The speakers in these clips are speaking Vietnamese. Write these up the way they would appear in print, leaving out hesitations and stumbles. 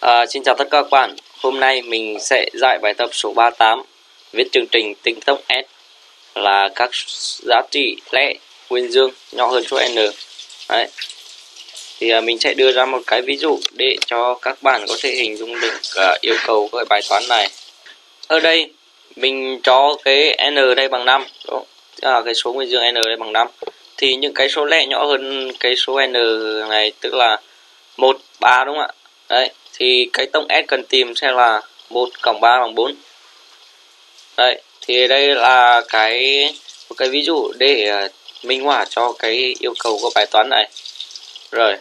Xin chào tất cả các bạn. Hôm nay mình sẽ giải bài tập số 38 viết chương trình tính tốc S là các giá trị lẻ nguyên dương nhỏ hơn số n. Đấy. Thì mình sẽ đưa ra một cái ví dụ để cho các bạn có thể hình dung được yêu cầu của bài toán này. Ở đây mình cho cái n đây bằng 5, đúng không? Cái số nguyên dương n đây bằng 5. Thì những cái số lẻ nhỏ hơn cái số n này tức là 1, 3 đúng không ạ? Đấy, thì cái tổng S cần tìm sẽ là 1 cộng 3 bằng 4. Đấy, thì đây là một cái ví dụ để minh họa cho cái yêu cầu của bài toán này. Rồi.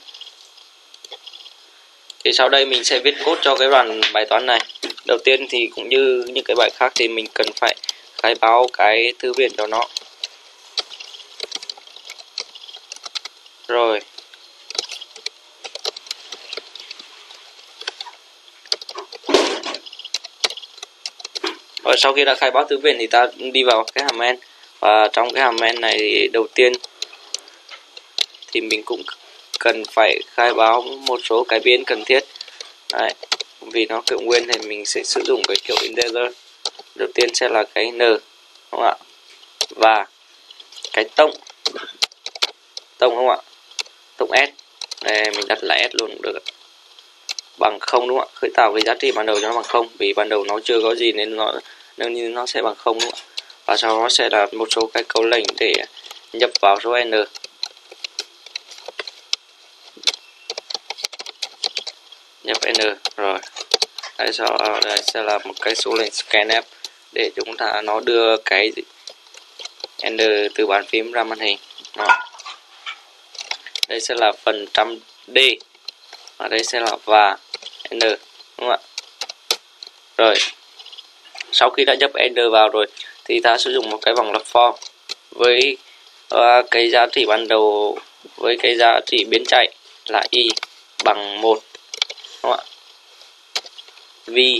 Thì sau đây mình sẽ viết code cho cái đoạn bài toán này. Đầu tiên thì cũng như những cái bài khác thì mình cần phải khai báo cái thư viện cho nó. Rồi. Rồi sau khi đã khai báo thư viện thì ta đi vào cái hàm main, và trong cái hàm main này thì đầu tiên thì mình cũng cần phải khai báo một số cái biến cần thiết. Đấy, vì nó kiểu nguyên thì mình sẽ sử dụng cái kiểu integer. Đầu tiên sẽ là cái n, đúng không ạ? Và cái tổng đúng không ạ? Tổng s. Đây mình đặt là s luôn cũng được. Bằng 0 đúng không ạ? Khởi tạo cái giá trị ban đầu cho nó bằng 0, vì ban đầu nó chưa có gì nên nó sẽ bằng 0 đúng không ạ? Và sau đó sẽ là một số cái câu lệnh để nhập vào số n. Nhập n rồi. Sau đây sẽ là một cái số lệnh scanf để chúng ta nó đưa cái n từ bàn phím ra màn hình. Đó. Đây sẽ là phần trăm d, và đây sẽ là và n, đúng không ạ? Rồi sau khi đã nhập n vào rồi thì ta sử dụng một cái vòng lặp for với cái giá trị ban đầu với cái giá trị biến chạy là y bằng 1, đúng không ạ? Vì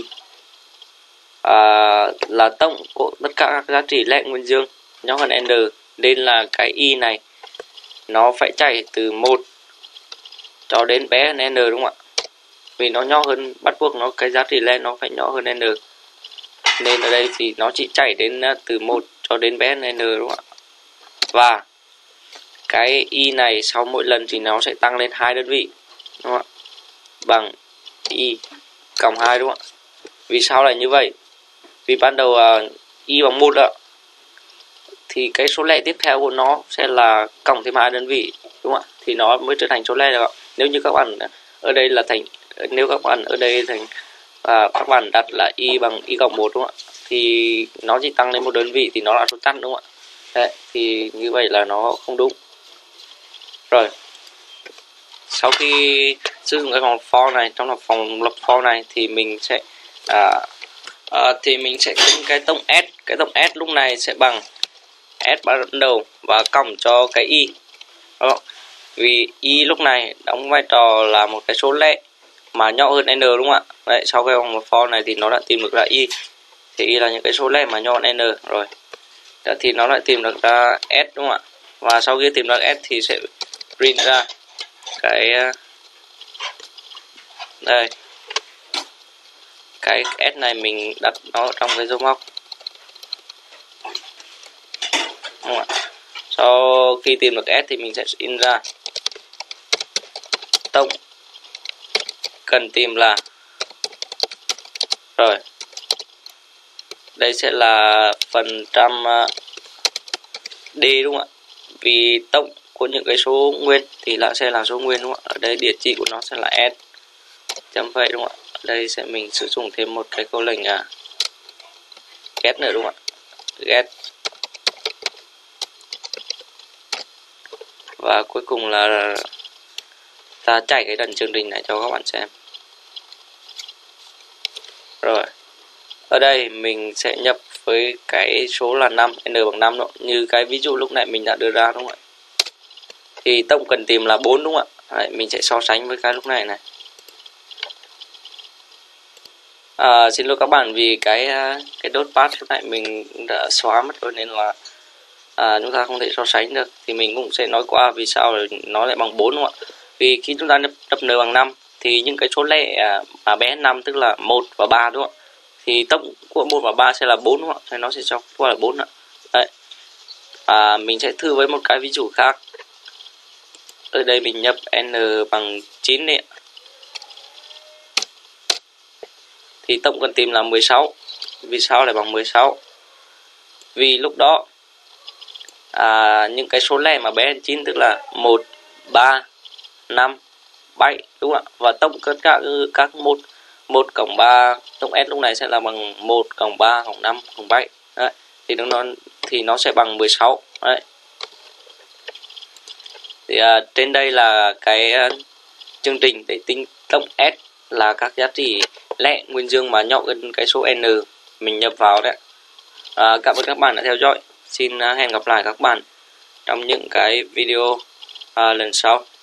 là tổng của tất cả các giá trị lẻ nguyên dương nhỏ hơn n nên là cái y này nó phải chạy từ 1 cho đến bé hơn n, đúng không ạ? Vì nó nhỏ hơn, bắt buộc nó cái giá trị lẻ nó phải nhỏ hơn n, nên ở đây thì nó chỉ chạy đến từ 1 cho đến bé hơn n, đúng không ạ? Và cái y này sau mỗi lần thì nó sẽ tăng lên 2 đơn vị, đúng không ạ? Bằng y cộng 2, đúng không ạ? Vì sao lại như vậy? Vì ban đầu y bằng 1 ạ, thì cái số lẻ tiếp theo của nó sẽ là cộng thêm 2 đơn vị, đúng không ạ? Thì nó mới trở thành số lẻ được ạ. Nếu như các bạn ở đây là các bạn đặt là y bằng y cộng 1, đúng không ạ? Thì nó chỉ tăng lên một đơn vị thì nó là số tắt, đúng không ạ? Đấy, thì như vậy là nó không đúng. Rồi. Sau khi sử dụng cái vòng for này, trong vòng lặp for này thì mình sẽ tính cái tổng s. Cái tổng s lúc này sẽ bằng s ban đầu và cộng cho cái y. Đó. Vì y lúc này đóng vai trò là một cái số lẻ mà nhỏ hơn n, đúng không ạ? Đấy, sau cái vòng for này thì nó đã tìm được ra y. Thì y là những cái số lẻ mà nhỏ hơn n rồi. Đó, thì nó lại tìm được ra s, đúng không ạ? Và sau khi tìm được s thì sẽ print ra cái đây. Cái s này mình đặt nó trong cái dấu móc, đúng không ạ? Sau khi tìm được s thì mình sẽ in ra tổng cần tìm là, rồi đây sẽ là phần trăm d, đúng không ạ? Vì tổng của những cái số nguyên thì sẽ là số nguyên, đúng không ạ? Ở đây địa chỉ của nó sẽ là s chấm phẩy, đúng không ạ? Ở đây mình sử dụng thêm một cái câu lệnh get nữa, đúng không ạ? Get. Và cuối cùng là ta chạy cái đoạn chương trình này cho các bạn xem. Rồi. Ở đây mình sẽ nhập với cái số là 5, n bằng 5 đó, như cái ví dụ lúc nãy mình đã đưa ra, đúng không ạ? Thì tổng cần tìm là 4, đúng không ạ? Đấy, mình sẽ so sánh với cái lúc này này. Xin lỗi các bạn vì cái dot path lúc nãy mình đã xóa mất rồi nên là chúng ta không thể so sánh được. Thì mình cũng sẽ nói qua vì sao nó lại bằng 4, đúng không ạ? Vì khi chúng ta nhập n bằng 5 thì những cái số lẻ mà bé 5 tức là 1 và 3 đúng không ạ? Thì tổng của 1 và 3 sẽ là 4 đúng không ạ? Thì nó sẽ cho qua là 4 ạ. Đấy. Mình sẽ thử với một cái ví dụ khác. Ở đây mình nhập n bằng 9 này. Thì tổng cần tìm là 16. Vì sao lại bằng 16? Vì lúc đó những cái số lẻ mà bé hơn 9 tức là 1, 3, 5, 7 đúng không ạ? Và tổng tất cả các 1 cộng 3 tổng S lúc này sẽ là bằng 1 cộng 3 cộng 5 cộng 7. Đấy. Thì nó sẽ bằng 16. Đấy. Thì trên đây là cái chương trình để tính tổng S là các giá trị lẻ nguyên dương mà nhỏ hơn cái số n mình nhập vào đấy. Cảm ơn các bạn đã theo dõi. Xin hẹn gặp lại các bạn trong những cái video lần sau.